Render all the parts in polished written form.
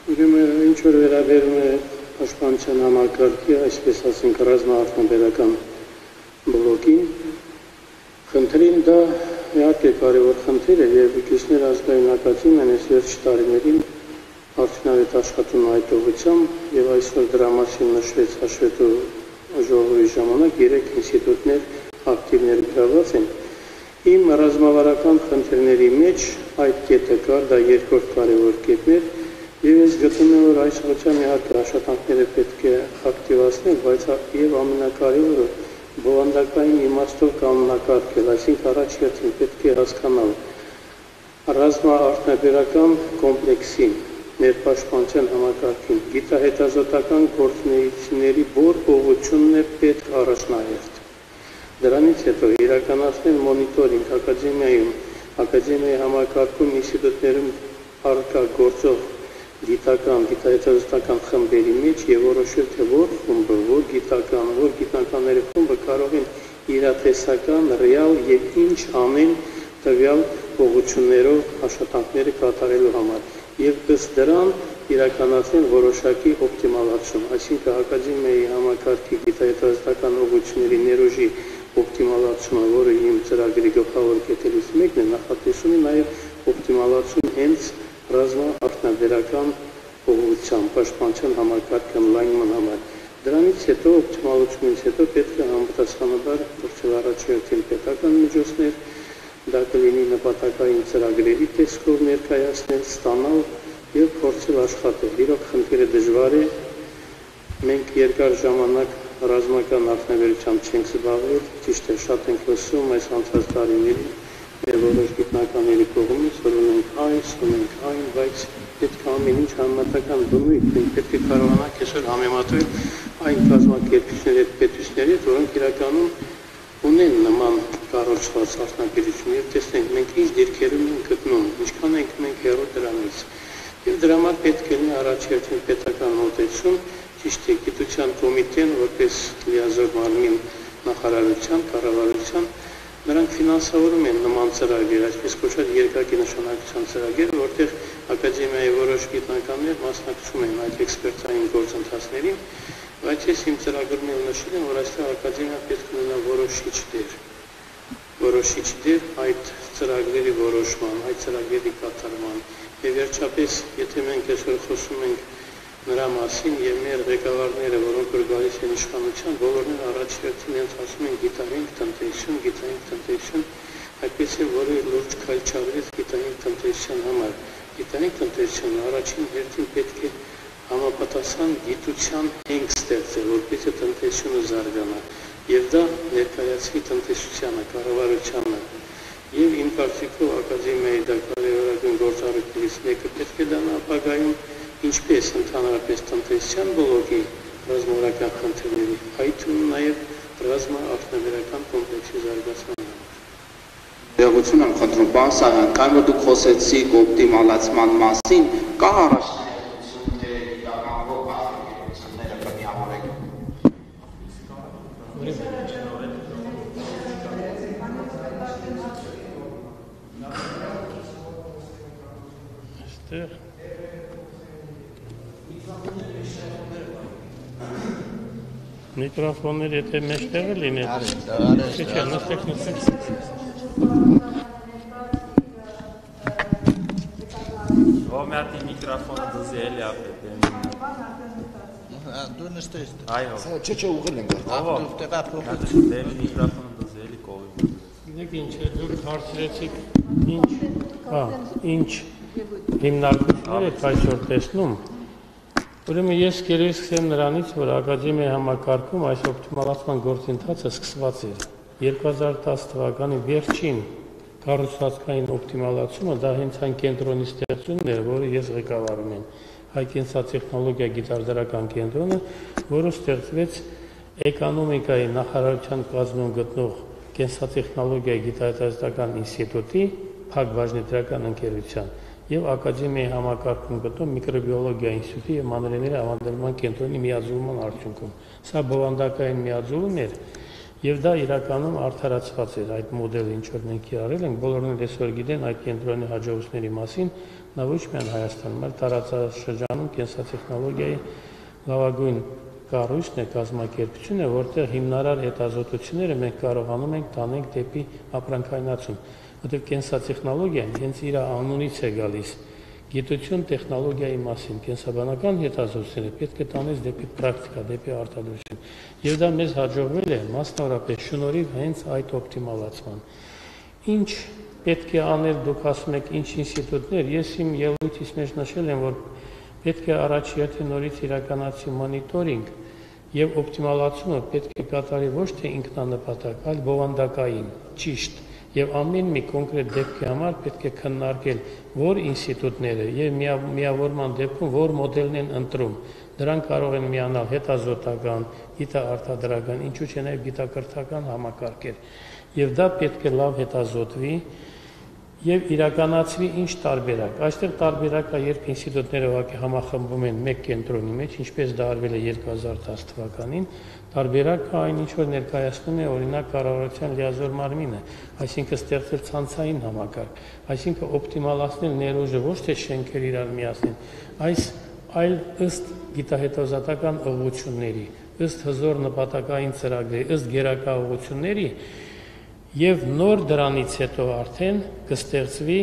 Ուրեմն ինչ որ վերաբերում է պաշտպանության համակարգի, այսպես ասենք ռազմաարդյունաբերական բլոկին, խնդրին դա իհարկե կարևոր խնդիր է եւ Գյուղի ազգային ակադեմիան այս վերջ տարիներին արդյունավետ աշխատում այդ ուղղությամբ եւ այսօր դրա մասին նշվեց հաշվետու ժողովի ժամանակ 3 ինստիտուտներ ակտիվ ներգրաված են։ Իմ ռազմավարական խնդիրների մեջ այդ կետը կար, դա երկրորդ կարևոր կետն էր եւ ես գտնում եմ, որ այս ուղղությամբ իհարկե աշխատանքները պետք է ակտիվացնել, բայց եւ ամենակարևորը բովանդակային իմաստով կանոնակարգել, այսինքն առաջին պետք է հասկանալ ռազմաարդյունաբերական կոմպլեքսին, ներպաշտպանության համակարգին, գիտահետազոտական գործունեությունների որ ուղղությունն է պետք առաջնահերթ։ Դրանից հետո իրականացնել մոնիտորինգ ակադեմիայի համակարգում ինստիտուտներում առկա գործող գիտահետազոտական խմբերի մեջ եւ որոշել թե որ խումբը, որ գիտնականների խումբը կարող են իրատեսական, ռեալ եւ ինչ անեն տվյալ ուղղություններով աշխատանքները կատարելու համար եւ ըստ դրան իրականացնել որոշակի օպտիմալացում, այսինքն ակադեմիայի համակարգի գիտահետազոտական ուղղությունների ներուժի օպտիմալացումը, որը իմ ծրագրի գլխավոր կետերից մեկն է, նախատեսում է նաեւ օպտիմալացում հենց ռազմաարդյունաբերական ուղղությամբ, պաշտպանության համակարգի ընդլայնման համար։ Դրանից հետո օպտիմալությունից հետո պետք է համապատասխանաբար փորձել առաջին պետական միջոցներ, դա կլինի նպատակային ծրագրերի տեսքով ներկայացնել, ստանալ եւ փորձել աշխատել։ Իրոք խնդիրը դժվար է, մենք երկար ժամանակ ռազմական արդյունաբերությամբ չենք զբաղվել, ճիշտ է, շատ ենք լսում այս անցած տարիներին մեր որոշ գիտնականների կողմից, որ ունենք այն, բայց պետք է ամեն ինչ համեմատական բնույթ, մենք պետք է կարողանանք այսօր համեմատել այն կազմակերպիչների հետ, պետությունների հետ, որոնք իրականում ունեն նման կառուցված արդյունաբերություն եւ տեսնենք մենք ինչ դիրքերում ենք գտնում, ինչքան ենք մենք հեռու դրանից։ Եվ դրա համար պետք է լինի առաջին պետական մոտեցում, ճիշտ է, գիտության կոմիտեն, որպես լիազոր մարմին նախարարության, կառավարության, նրանք ֆինանսավորում են նման ծրագրեր, այսպես կոչված երկակի նշանակության ծրագրեր, որտեղ ակադեմիայի որոշ գիտնականներ մասնակցում են այդ էքսպերտային գործընթացներին, բայց ես իմ ծրագրում էլ նշել եմ, որ այստեղ ակադեմիան պետք է ունենա որոշիչ դեր այդ ծրագրերի որոշման, այդ ծրագրերի կատարման, եւ վերջապես, եթե մենք այսօր խոսում ենք նրա մասին եւ մեր ղեկավարները, որոնք որ գալիս են իշխանության, բոլորն առաջին հերթին ասում են գիտահենք տնտեսություն, այդպես է, որը լուրջ քայլ չարվեց գիտահենք տնտեսության համար։ Գիտահենք տնտեսությունը առաջին հերթին պետք է համապատասխան գիտության հենք ստեղծել, որպեսզի տնտեսությունը զարգանա, եւ դա ներկայացվի տնտեսությանը, կառավարությանը։ Եվ իմ կարծիքով ակադեմիայի դա կարևորագույն գործառույթներից մեկը պետք է դառնա ապագայում ինչպես ընդհանրապես տնտեսության բլոկի ռազմավարական խնդիրների, այդ նաև ռազմաարդյունաբերական կոմպլեքսի զարգացման համար։ Տեղություն եմ խնդրում, պարոն Սարյան, քանի որ դուք խոսեցիք օպտիմալացման մասին, կա առաջնահերթություն, թե իրականով արտադրությունները կմիավորեք։ Այստեղ Միկրոֆոններ եթե մեջտեղը լիներ, չէ, նստեք։ Ոմյատի միկրոֆոնը դզի էլի ապետ է։ Դու նստես։ Այո։ Չէ, ուղղել ենք։ Դեմի միկրոֆոնը դզի էլի կողի։ Գիտեք ինչ է, դուք հարցրեցիք ինչ հիմնարկություններ եք այսօր տեսնում, ուրեմն ես կերևի սկսեմ նրանից, որ ակադեմիայի համակարգում այս օպտիմալացման գործընթացը սկսված էր 2010 թվականի վերջին կառուցվածքային օպտիմալացումը, դա հենց այն կենտրոնի ստեղծումն էր, որը ես ղեկավարում եմ, հայ-կենսատեխնոլոգիա գիտարդարական կենտրոնը, որը ստեղծվեց էկոնոմիկայի նախարարության կազմում գտնող կենսատեխնոլոգիայի գիտահետազոտական ինստիտուտի փակ բաժնետիրական ընկերության եւ ակադեմիայի համակարգում գտնող միկրոբիոլոգիա ինստիտուտի եւ մանրէների ավանդելման կենտրոնի միաձուլման արդյունքում։ Սա բովանդակային միաձուլում էր եւ դա իրականում արդարացված էր այդ մոդելը, ինչ որ մենք արել ենք, բոլորն էլ այսօր գիտեն այդ կենտրոնի հաջողությունների մասին, նա ոչ միայն Հայաստանում, այլ տարածաշրջանում կենսատեխնոլոգիայի լավագույն կառույցն է, կազմակերպությունը, որտեղ հիմնարար հետազոտությունները մենք կարողանում ենք տանենք դեպի ապրանքայնացում, որտեղ կենսատեխնոլոգիան հենց իր անունից է գալիս, գիտություն տեխնոլոգիայի մասին, կենսաբանական հետազոտությունները պետք է տանես դեպի պրակտիկա, դեպի արտադրություն, եւ դա մեզ հաջողվել է մասնավորապես շնորհիվ հենց այդ օպտիմալացման։ Ինչ պետք է անել, դուք ասում եք ինչ ինստիտուտներ, ես իմ ելույթից մեջ նշել եմ, որ պետք է առաջ նորից իրականացի մոնիտորինգ եւ օպտիմալացումը պետք է կատարի ոչ թե ինքնանպատակ, այլ բովանդակային, ճիշտ եւ ամեն մի կոնկրետ դեպքի համար պետք է քննարկել որ ինստիտուտները եւ միավորման դեպքում որ մոդելն են ընտրում։ Դրանք կարող են միանալ հետազոտական, գիտաարտադրական, ինչու՞ չէ նաեւ գիտակրթական համակարգեր։ Եվ դա պետք է լավ հետազոտվի եւ իրականացվի ինչ տարբերակ։ Այստեղ տարբերակը երբ ինստիտուտները ուղղակի համախմբվում են մեկ կենտրոնի մեջ, ինչպես դա արվել է 2010 թվականին, տարբերակը այն ինչ որ ներկայացնում է օրինակ կառավարության լիազոր մարմինը, այսինքն ստեղծել ցանցային համակարգ, այսինքն օպտիմալացնել ներուժը ոչ թե շենքեր իրար միացնել, այլ ըստ գիտահետազոտական ուղղությունների, ըստ հզոր նպատակային ծրագրերի, ըստ գերակա ուղղությունների եւ նոր դրանից հետո արդեն կստեղծվի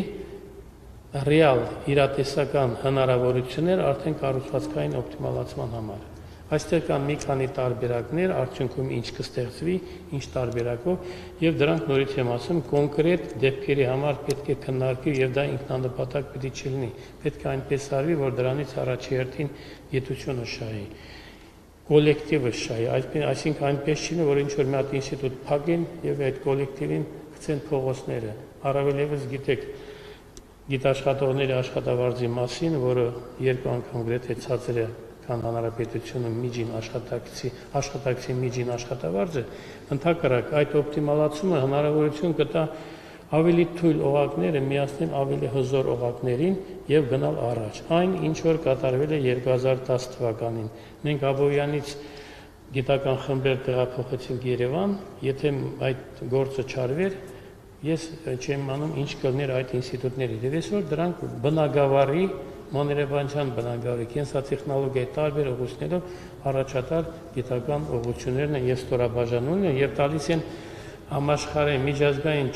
ռեալ իրատեսական հնարավորություններ արդեն կառուցվածքային օպտիմալացման համար։ Այստեղ կան մի քանի տարբերակներ, արդյունքում ինչ կստեղծվի, ինչ տարբերակով եւ դրանք նորից եմ ասում կոնկրետ դեպքերի համար պետք է քննարկվի եւ դա ինքնանպատակ պետք չլինի։ Պետք է այնպես արվի, որ դրանից առաջի հերթին գիտությունը շահի, կոլեկտիվը շահի, այսինքն այնպես չի, որ ինչ-որ մի հատ ինստիտուտ փակեն եւ այդ կոլեկտիվին գցեն փողոցները։ Առավել եւս գիտեք գիտաշխատողների աշխատավարձի մասին, որը երկու անգամ գրեթե ցածր է, քան հանրապետությունը միջին աշխատակցի միջին աշխատավարձը, ընդհակառակ այդ օպտիմալացումը հնարավորություն կտա ավելի թույլ օղակները միացնել ավելի հզոր օղակներին եւ գնալ առաջ։ Այն ինչ որ կատարվել է 2010 թվականին։ Մենք Աբովյանից գիտական խմբեր տեղափոխեցինք Երևան, եթե այդ գործը չարվեր, ես չեմ անում ինչ կլներ այդ ինստիտուտների։ Եվ այսօր դրանք բնագավառի մանրէբանջան բնագավառի կենսատեխնոլոգիայի տարբեր ուղղություններով առաջատար գիտական ուղղություններն են եւ ստորաբաժանումն են եւ տալիս են համաշխարհային միջազգային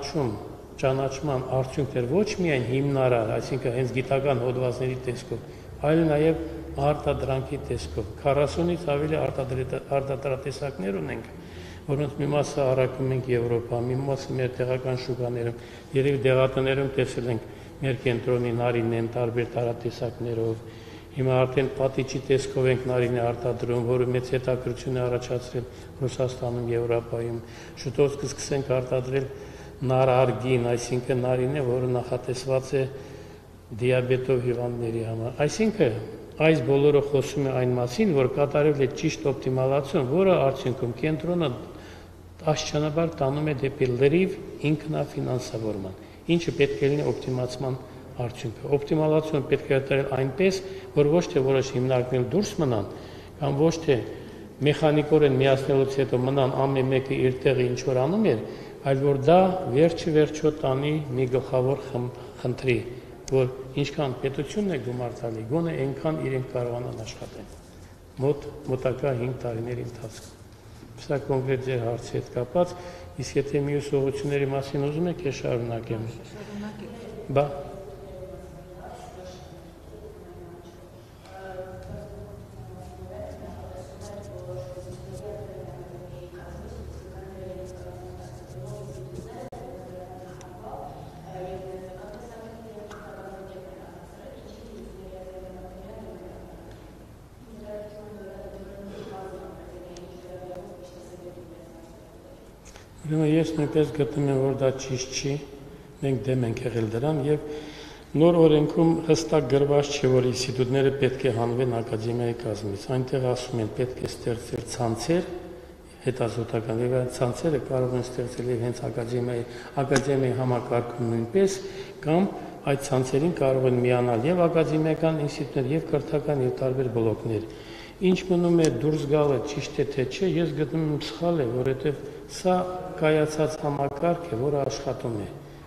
ճանաչման արդյունքներ ոչ միայն հիմնարար, այսինքն հենց գիտական հոդվածների տեսքով, այլ նաեւ արտադրանքի տեսքով։ 40-ից ավելի արտադրատեսակներ ունենք, որոնց մի մասը առաքում ենք Եվրոպա, մի մասը մեր տեղական շուկաներում, երևի դեղատներում տեսել ենք մեր կենտրոնի նարինեն տարբեր տարատեսակներով։ Հիմա արդեն պատիճի տեսքով ենք նարինե արտադրում, որը մեծ հետաքրքրություն է առաջացրել Ռուսաստանում, Եվրոպայում։ Շուտով կսկսենք արտադրել նարարգին, այսինքն նարինե, որը նախատեսված է դիաբետով հիվանդների համար։ Այսինքն այս բոլորը խոսում է այն մասին, որ կատարվել է ճիշտ օպտիմալացում, որը արդյունքում կենտրոնը աստիճանաբար տանում է դեպի լրիվ ինքնաֆինանսավորման, ինչը պետք է լինի օպտիմացման արդյունքը։ Օպտիմալացումը պետք է կատարել այնպես, որ ոչ թե որոշ հիմնարկներ դուրս մնան, կամ ոչ թե մեխանիկորեն միացնելուց հետո մնան ամեն մեկը իր տեղը ինչ որ անում էր, այլ որ դա վերջը տանի մի գլխավոր խնդրի, որ ինչքան պետությունն է գումար տալի, գոնե այնքան իրենք կարողանան աշխատել։ Մոտակա 5 տարիների ընթացքում։ Սա կոնկրետ ձեր հարցի հետ կապած, իսկ եթե մյուս ուղղությունների մասին ուզում եք, ես շարունակեմ։ Բա ես նույնպես գտնում եմ, որ դա ճիշտ չի, մենք դեմ ենք եղել դրան եւ նոր օրենքում հստակ գրված չէ, որ ինստիտուտները պետք է հանվեն ակադեմիայի կազմից։ Այնտեղ ասում են պետք է ստեղծել ցանցեր հետազոտական եւ այդ ցանցերը կարող են ստեղծել եւ հենց ակադեմիայի համակարգում նույնպես կամ այդ ցանցերին կարող են միանալ եւ ակադեմիական ինստիտուտներ եւ կրթական եւ տարբեր բլոկներ։ Ինչ մնում է դուրս գալը ճիշտ է թե չէ, ես գտնում եմ սխալ է, որովհետեւ սա կայացած համակարգ է, որը աշխատում է։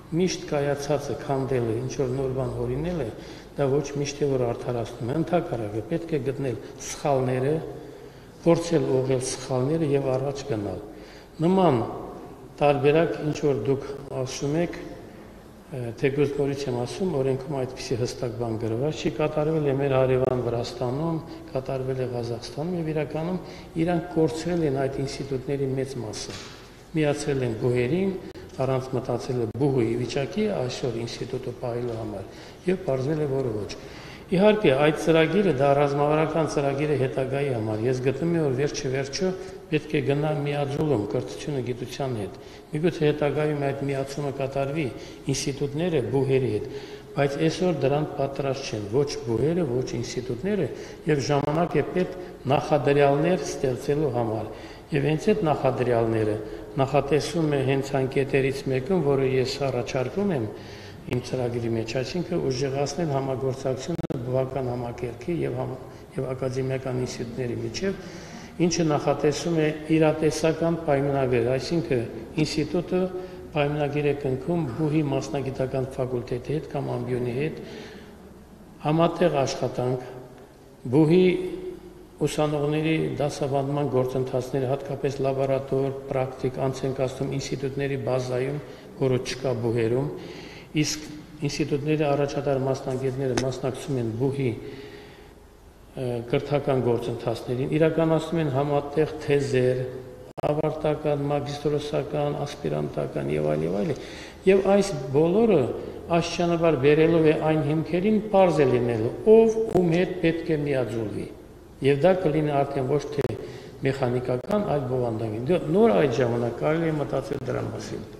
միշտ կայացածը քանդելը, ինչ որ նոր բան հորինելը, դա ոչ միշտ է որ արդարացնում է, ընդհակառակը պետք է գտնել սխալները, փորձել ուղղել սխալները եւ առաջ գնալ։ Նման տարբերակ ինչ որ դուք ասում եք, թեկուզ նորից եմ ասում, օրենքում այդպիսի հստակ բան գրված չի, կատարվել է մեր հարևան Վրաստանում, կատարվել է Ղազախստանում եւ իրականում իրանք կորցրել են այդ ինստիտուտների մեծ մասը։ Միացրել են բուհերին, առանց մտածել բուհի վիճակի այսօր ինստիտուտը պահելու համար եւ բարձվել է որը ոչ։ Իհարկե այդ ծրագիրը դա ռազմավարական ծրագիր է հետագայի համար։ Ես գտնում եմ որ վերջը պետք է գնա միաձուլում կրթությունը գիտության հետ։ Միգուցե հետագայում այդ միացումը կատարվի ինստիտուտները բուհերի հետ, բայց այսօր դրան պատրաստ չեն ոչ բուհերը, ոչ ինստիտուտները եւ ժամանակ է պետք նախադրյալներ ստեղծելու համար։ Եվ հենց այդ նախադրյալները նախատեսում է հենց անկետերից մեկում, որը ես առաջարկում եմ իմ ծրագրի մեջ, այսինքն ուժեղացնել համագործակցությունը բավական համակարգի եւ ակադեմիական ինստիտուտների միջև, ինչը նախատեսում է իրատեսական պայմանագրեր, այսինքն ինստիտուտը պայմանագիր է կնքում բուհի մասնագիտական ֆակուլտետի հետ կամ ամբիոնի հետ համատեղ աշխատանք, բուհի ուսանողների դասավանդման գործընթացները, հատկապես լաբորատոր, պրակտիկ անց են կացնում ինստիտուտների բազայում, որը չկա բուհերում, իսկ ինստիտուտների առաջատար մասնագետները մասնակցում են բուհի կրթական գործընթացներին, իրականացնում են համատեղ թեզեր, ավարտական, մագիստրոսական, ասպիրանտական եւ այլ, եւ այս բոլորը աստիճանաբար բերելով է այն հիմքերին պարզ է լինելու, ով ում հետ պետք է միաձուլվի, եւ դա կլինի արդեն ոչ թե մեխանիկական, այլ բովանդակային։ Նոր այդ ժամանակ կարելի է մտածել դրա մասին։